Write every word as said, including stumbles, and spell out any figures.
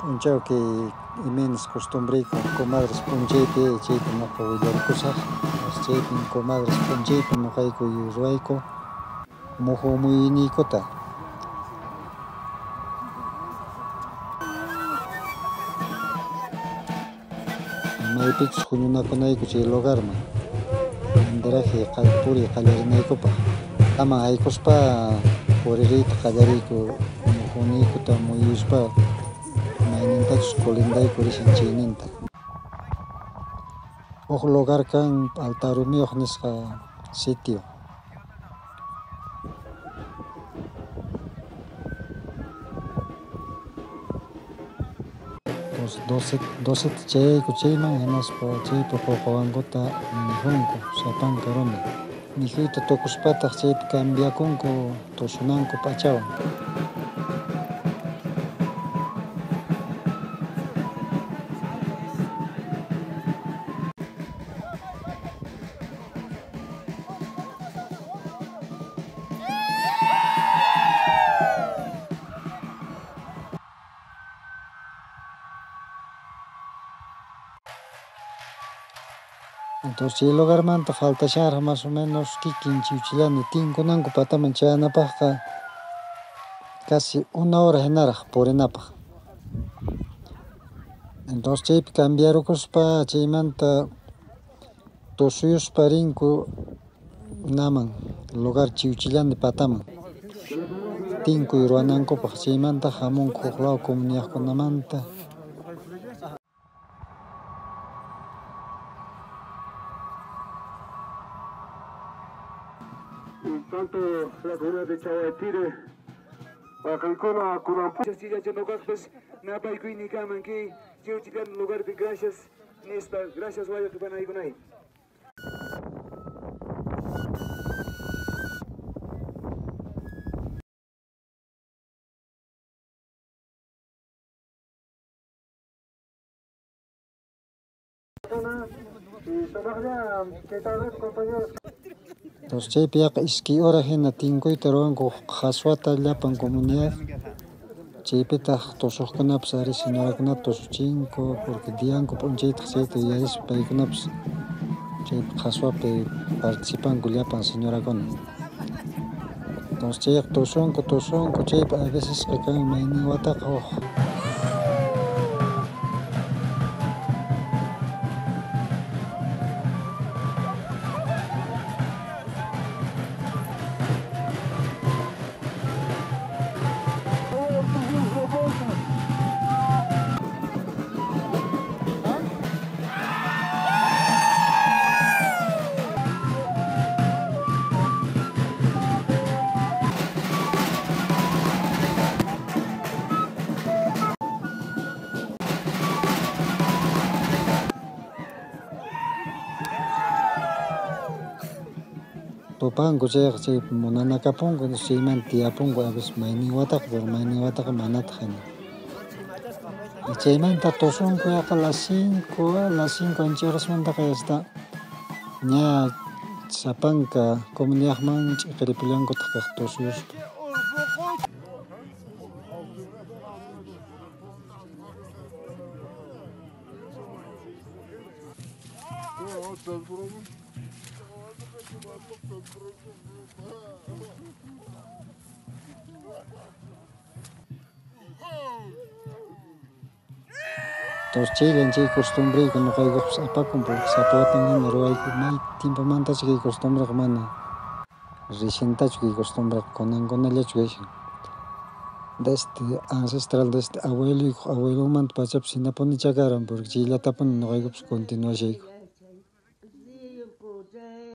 punchao que menos costumbre con comadres punchete chete no puedo cosa chete comadres punchete no hay que yuruaico mojo muy nicota maipix jununa kunai kuchi lugar ma anderaje puri qallarinayku pa ama haykospa puririta qallariyku mojo nicota muyuspa Maynintachus colindayku rishan chayninta. Huk lugar kan Altarumiyuq nisqa sitio. doce doce chayku chayman hinaspa chaypi quwqawankuta nijunku sapanka rumi. Mijuyta tukuspataq chaypi cambiakunku tusunanku pachawan. Entonces, si el lugar manta falta shar más o menos kikin chiuchilani tinkunanku pataman chayanapaqqa casi una hora hinaraq purinapaq. Entonces, chaypi cambiarukuspa chaymanta tusuyuspa rinku naman lugar chiuchilani pataman. Tinkuy ruwanankupaq chaymanta hamunku huk law comunidadkunamanta. Tanto la comunidad de Chawatire, Acancona, Curampu, Chastilla, Chanocactas, Napa y Quini Kamanki, Chiuchilan, lugar de gracias, Nesta, gracias, Waya, que van ahí con ahí. Entonces, chaypi yaqa iski hora hina tinkuyta ruwanku qhaswata llapan comunidad. Chaypitaq tusuqkunapas ari señorakunata tusuchinku porque dianku p'unchaytaq chayta yuyarispa paykunapas chaypi qhaswapi participanku llapan señorakuna. Entonces, chayqa tusunku tusunku chaypi a veces kan maynin wataqa huk tupanku chayqa chaypi munanakapunku chaymanta tiyapunku a veces maynin wataqa pero maynin wataqa manataq hina. Chaymanta tusunku yaqa las cinco, las cinco ancha horasmantaqa ya está ña sapanka comunidadman ch'iqnipullankutaq kaq tusuyuspa. Entonces, chaylan chay costumbre que nuqaykupas apakun porque sapawatan hina ruwayku may tiempomantachu kay costumbre mana rishintachu kay costumbre kunankunallachu kashan. Desde ancestral, desde abuelo y abuelomanta pachapas hinapuni chakaran porque chayllatapunin nuqaykupas continuashayku.